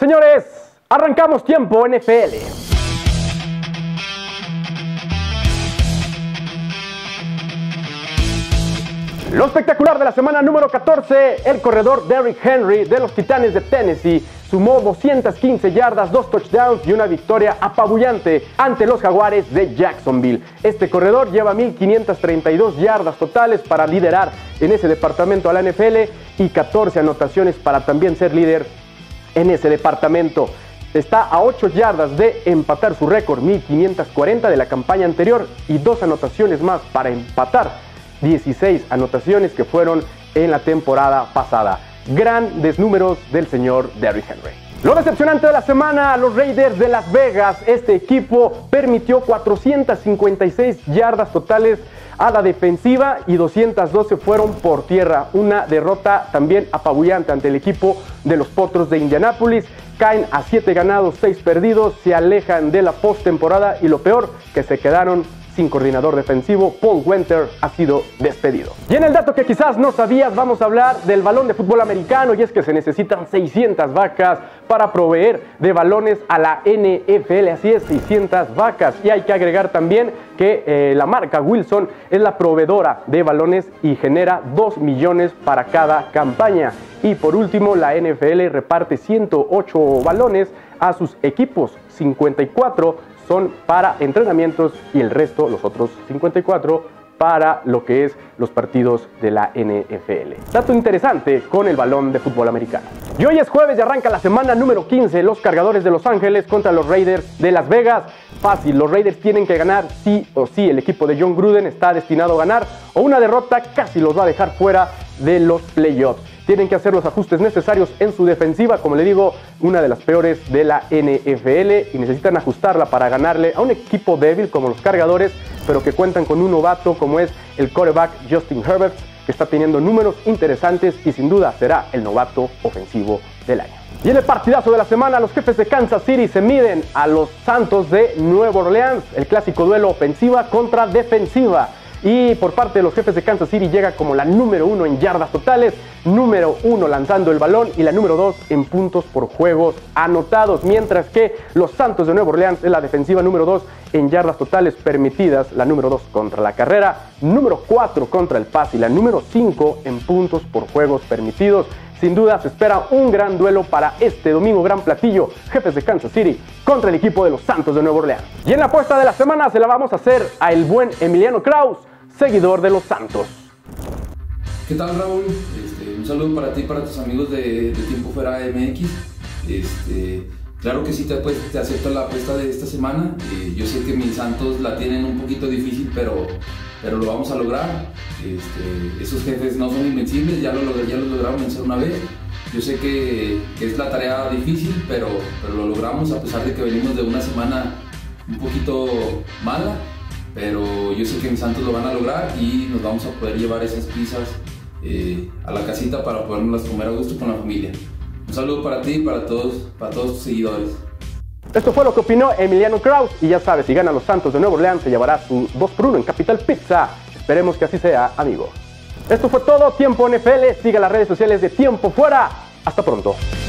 Señores, arrancamos tiempo NFL. Lo espectacular de la semana número 14, el corredor Derrick Henry de los Titanes de Tennessee sumó 215 yardas, 2 touchdowns y una victoria apabullante ante los Jaguares de Jacksonville. Este corredor lleva 1,532 yardas totales para liderar en ese departamento a la NFL y 14 anotaciones para también ser líder en ese departamento. Está a 8 yardas de empatar su récord, 1,540 de la campaña anterior y 2 anotaciones más para empatar 16 anotaciones que fueron en la temporada pasada. Grandes números del señor Derrick Henry. Lo decepcionante de la semana, los Raiders de Las Vegas. Este equipo permitió 456 yardas totales a la defensiva y 212 fueron por tierra. Una derrota también apabullante ante el equipo de los Potros de Indianápolis. Caen a 7 ganados, 6 perdidos, se alejan de la postemporada y lo peor, que se quedaron sin coordinador defensivo. Paul Wenther ha sido despedido. Y en el dato que quizás no sabías, vamos a hablar del balón de fútbol americano, y es que se necesitan 600 vacas para proveer de balones a la NFL. Así es, 600 vacas. Y hay que agregar también que la marca Wilson es la proveedora de balones y genera 2 millones para cada campaña. Y por último, la NFL reparte 108 balones a sus equipos, 54 son para entrenamientos y el resto, los otros 54, para lo que es los partidos de la NFL. Dato interesante con el balón de fútbol americano. Y hoy es jueves y arranca la semana número 15. Los Cargadores de Los Ángeles contra los Raiders de Las Vegas. Fácil, los Raiders tienen que ganar sí o sí. El equipo de John Gruden está destinado a ganar, o una derrota casi los va a dejar fuera de los playoffs. Tienen que hacer los ajustes necesarios en su defensiva, como le digo, una de las peores de la NFL, y necesitan ajustarla para ganarle a un equipo débil como los Cargadores, pero que cuentan con un novato como es el quarterback Justin Herbert, que está teniendo números interesantes y sin duda será el novato ofensivo del año. Y en el partidazo de la semana, los Jefes de Kansas City se miden a los Santos de Nueva Orleans, el clásico duelo ofensiva contra defensiva. Y por parte de los Jefes de Kansas City llega como la número 1 en yardas totales, número 1 lanzando el balón y la número 2 en puntos por juegos anotados. Mientras que los Santos de Nueva Orleans es la defensiva número 2 en yardas totales permitidas, la número 2 contra la carrera, número 4 contra el pase y la número 5 en puntos por juegos permitidos. Sin duda se espera un gran duelo para este domingo, gran platillo, Jefes de Kansas City contra el equipo de los Santos de Nueva Orleans. Y en la apuesta de la semana se la vamos a hacer a el buen Emiliano Kraus, seguidor de los Santos. ¿Qué tal, Raúl? Un saludo para ti y para tus amigos de Tiempo Fuera MX. Claro que sí te acepto la apuesta de esta semana. Yo sé que mis Santos la tienen un poquito difícil, pero lo vamos a lograr. Esos Jefes no son invencibles, ya los lograron vencer una vez. Yo sé que es la tarea difícil, pero lo logramos a pesar de que venimos de una semana un poquito mala. Pero yo sé que mis Santos lo van a lograr y nos vamos a poder llevar esas pizzas a la casita para podernos comer a gusto con la familia. Un saludo para ti y para todos tus seguidores. Esto fue lo que opinó Emiliano Kraus, y ya sabes, si ganan los Santos de Nueva Orleans se llevará su 2x1 en Capital Pizza. Esperemos que así sea, amigo. Esto fue todo, Tiempo NFL. Siga las redes sociales de Tiempo Fuera. Hasta pronto.